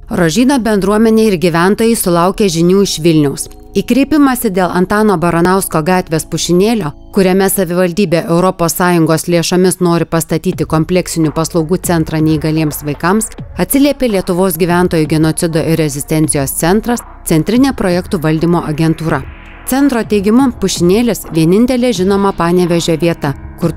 Rožyno bendruomenė ir gyventojai sulaukė žinių iš Vilniaus. Į kreipimąsi dėl Antano Baranausko gatvės Pušynėlio, kuriame savivaldybė ES lėšomis nori pastatyti kompleksinių paslaugų centrą neįgaliems vaikams, atsiliepė Lietuvos gyventojų genocido ir rezistencijos centras, Centrinė projektų valdymo agentūra. Centro teigimu, Pušynėlis vienintelė žinoma Panevėžio vieta, kur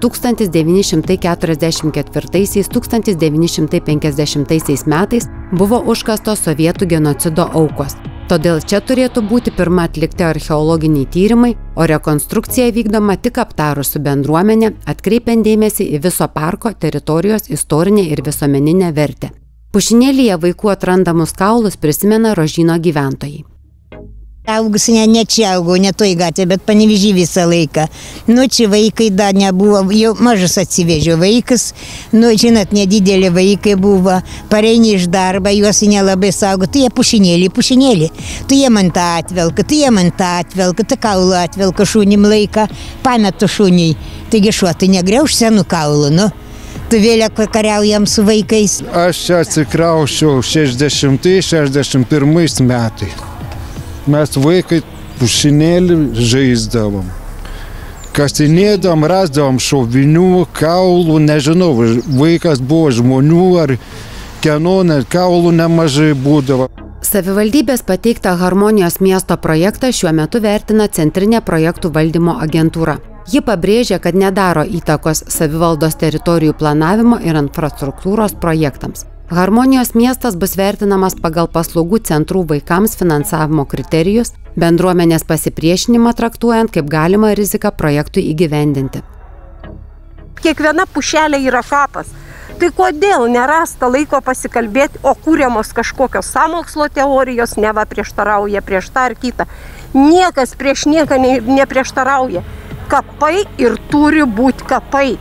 1944–1950 metais buvo užkastos sovietų genocido aukos. Todėl čia turėtų būti pirma atlikti archeologiniai tyrimai, o rekonstrukcija vykdoma tik aptarus su bendruomenė, atkreipiant dėmesį į viso parko teritorijos istorinę ir visuomeninę vertę. Pušynėlyje vaikų atrandamus kaulus prisimena Rožyno gyventojai. Augusi ne čia augau, ne toj gatvė, bet Panevėžy visą laiką. Nu, čia vaikai dar nebuvo, jau mažas atsivežė vaikas, nu, žinot, nedidelė vaikai buvo, pareini iš darbą, juos nelabai saugo, tai jie pušynėlį, tai jie man tą atvelka, tai kaulų atvelka šunim laiką, pametu šuniui, taigi šuo, tai negriauš senų kaulų, nu. Tu vėlė kariaujam su vaikais. Aš čia atsikraušiau 60–61 metais. Mes vaikai pušynėlį žaisdavom. Kasinėdavom, rasdavom šovinių, kaulų, nežinau, vaikas buvo žmonių ar kieno, kaulų nemažai būdavo. Savivaldybės pateiktą Harmonijos miesto projektą šiuo metu vertina Centrinė projektų valdymo agentūra. Ji pabrėžia, kad nedaro įtakos savivaldos teritorijų planavimo ir infrastruktūros projektams. Harmonijos miestas bus vertinamas pagal paslaugų centrų vaikams finansavimo kriterijus, bendruomenės pasipriešinimą traktuojant kaip galima riziką projektui įgyvendinti. Kiekviena pušelė yra kapas. Tai kodėl nerasta laiko pasikalbėti, o kūriamos kažkokios sąmokslo teorijos, neva prieštarauja prieš tą ar kitą. Niekas prieš nieką neprieštarauja. Kapai ir turi būti kapai.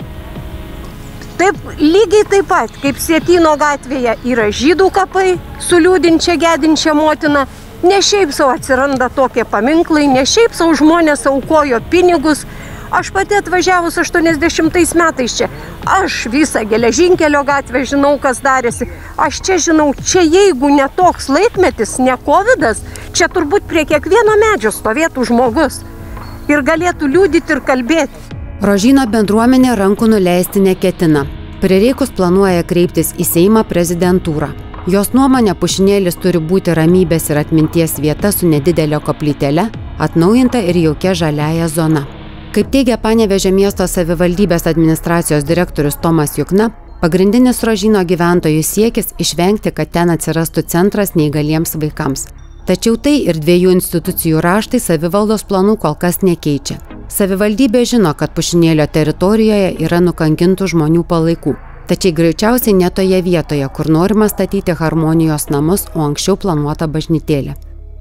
Taip, lygiai taip pat, kaip Sietyno gatvėje yra žydų kapai su liūdinčia gedinčia motina, ne šiaip savo atsiranda tokie paminklai, ne šiaip savo žmonės aukojo pinigus. Aš pati atvažiavus 80 metais čia, aš visą Geležinkelio gatvę žinau, kas darėsi. Aš čia žinau, čia jeigu ne toks laikmetis, ne kovidas, čia turbūt prie kiekvieno medžio stovėtų žmogus ir galėtų liūdyti ir kalbėti. Rožyno bendruomenė rankų nuleisti neketina. Prireikus planuoja kreiptis į Seimą prezidentūrą. Jos nuomonė, Pušynėlis turi būti ramybės ir atminties vieta su nedidelio koplytele, atnaujinta ir jaukia žaliaja zona. Kaip teigia Panevėžio miesto savivaldybės administracijos direktorius Tomas Jukna, pagrindinis Rožyno gyventojų siekis išvengti, kad ten atsirastų centras neįgaliems vaikams. Tačiau tai ir dviejų institucijų raštai savivaldos planų kol kas nekeičia. Savivaldybė žino, kad Pušynėlio teritorijoje yra nukankintų žmonių palaikų, tačiau greičiausiai ne toje vietoje, kur norima statyti Harmonijos namus, o anksčiau planuota bažnytėlė.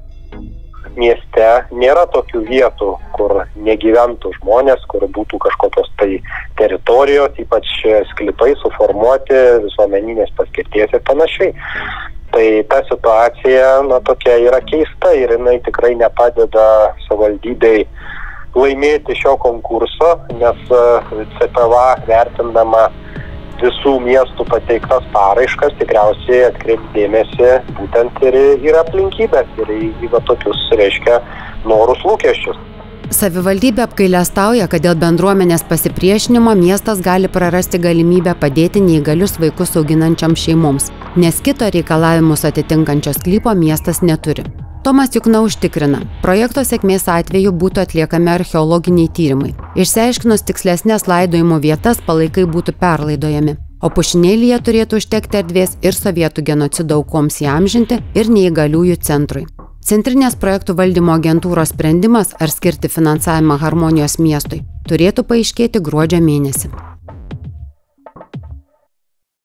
Mieste nėra tokių vietų, kur negyventų žmonės, kur būtų kažkokios tai teritorijos, ypač sklypai suformuoti visuomeninės paskirties ir panašiai. Tai ta situacija, tokia yra keista ir jinai tikrai nepadeda savivaldybei laimėti šio konkurso, nes CPVA vertindama visų miestų pateiktas paraiškas tikriausiai atkreips dėmesį būtent ir aplinkybės ir į tokius, reiškia, norus lūkesčius. Savivaldybė apgailestauja, kad dėl bendruomenės pasipriešinimo miestas gali prarasti galimybę padėti neįgalius vaikus auginančioms šeimoms, nes kito reikalavimus atitinkančio sklypo miestas neturi. Tomas Jukna užtikrina, projekto sėkmės atveju būtų atliekami archeologiniai tyrimai. Išsiaiškinus tikslesnės laidojimo vietas, palaikai būtų perlaidojami, o Pušynėlyje turėtų užtekti erdvės ir sovietų genocido aukoms įamžinti ir neįgaliųjų centrui. Centrinės projektų valdymo agentūros sprendimas ar skirti finansavimą Harmonijos miestui turėtų paaiškėti gruodžio mėnesį.